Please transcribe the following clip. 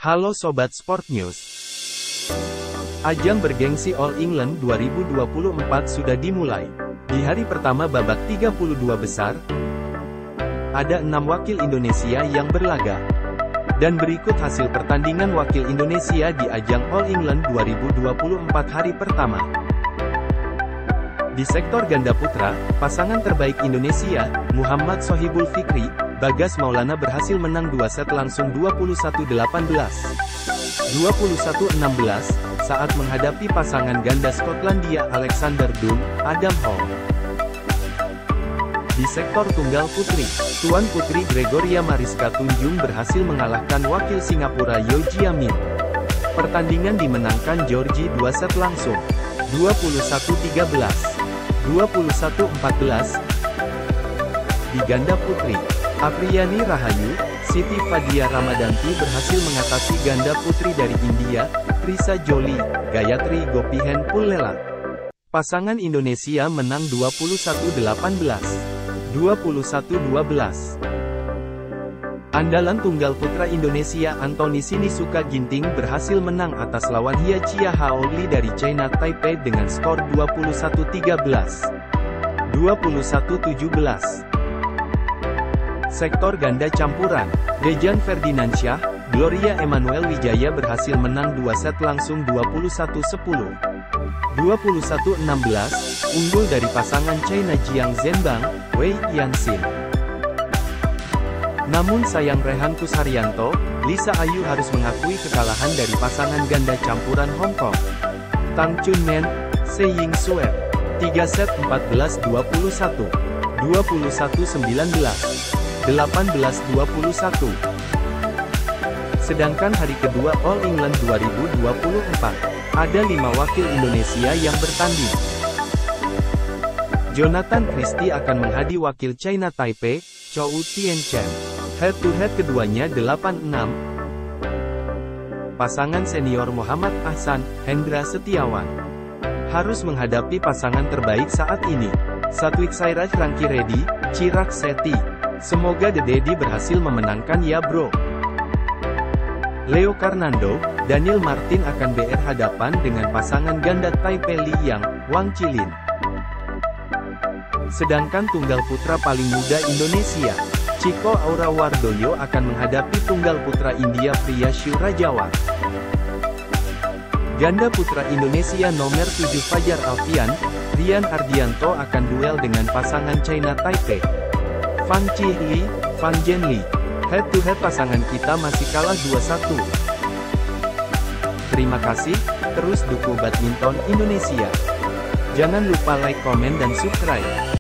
Halo Sobat Sport News. Ajang bergengsi All England 2024 sudah dimulai. Di hari pertama babak 32 besar, ada 6 wakil Indonesia yang berlaga. Dan berikut hasil pertandingan wakil Indonesia di ajang All England 2024 hari pertama. Di sektor ganda putra, pasangan terbaik Indonesia, Muhammad Sohibul Fikri, Bagas Maulana berhasil menang 2 set langsung 21-18, 21-16, saat menghadapi pasangan ganda Skotlandia Alexander Dum, Adam Hall. Di sektor tunggal putri, tuan putri Gregoria Mariska Tunjung berhasil mengalahkan wakil Singapura Yeo Jia Min. Pertandingan dimenangkan Georgie 2 set langsung, 21-13, 21-14. Di ganda putri, Apriyani Rahayu, Siti Fadia Ramadanti berhasil mengatasi ganda putri dari India, Trisa Jolie, Gayatri Gopihen Pullela. Pasangan Indonesia menang 21-18, 21-12. Andalan tunggal putra Indonesia Anthony Sinisuka Ginting berhasil menang atas lawan Hia Chia Haoli dari China Taipei dengan skor 21-13, 21-17. Sektor ganda campuran, Dejan Ferdinandsyah, Gloria Emanuel Wijaya berhasil menang 2 set langsung 21-10, 21-16, unggul dari pasangan China Jiang Zhenbang, Wei Yanxin. Namun sayang Rehan Kusharyanto, Lisa Ayu harus mengakui kekalahan dari pasangan ganda campuran Hong Kong, Tang Chunmen, Se Ying Sue, 3 set 14-21, 21-19, 18-21. Sedangkan hari kedua All England 2024, ada 5 wakil Indonesia yang bertanding. Jonathan Christie akan menghadapi wakil China Taipei, Chou Tien-chen. Head-to-head keduanya 8-6. Pasangan senior Muhammad Ahsan, Hendra Setiawan harus menghadapi pasangan terbaik saat ini, Satwik Sairaj Ranki Reddy, Chirag Shetty. Semoga The Daddy berhasil memenangkan ya bro. Leo Karnando, Daniel Martin akan BR hadapan dengan pasangan ganda Taipei Li Yang, Wang Qilin. Sedangkan tunggal putra paling muda Indonesia, Chico Aura Wardoyo akan menghadapi tunggal putra India Priyashu Rajawat. Ganda putra Indonesia nomor 7 Fajar Alfian, Rian Ardianto akan duel dengan pasangan China Taipei, Fan Chihli, Fan Zhenli. Head-to-head pasangan kita masih kalah 2-1. Terima kasih, terus dukung badminton Indonesia. Jangan lupa like, komen dan subscribe.